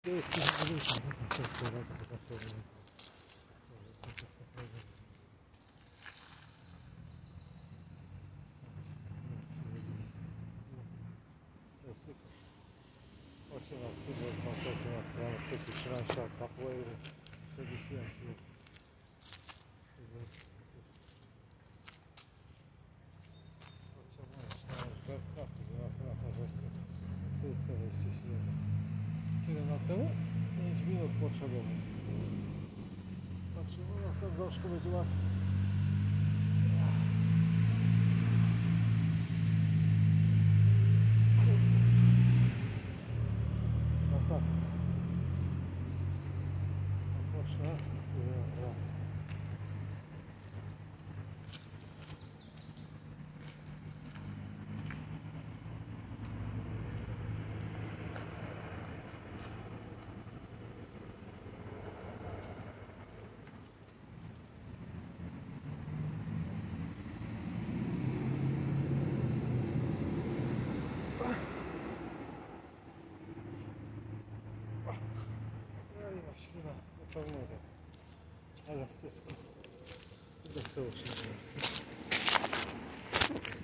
Jest capoeira, na tył 5 minut potrzebował. Patrzymy, jak to troszkę będzie łatwiej. No tak. Pocznę. Świna, na pewno elastyczna. Idę sobie utrzymać.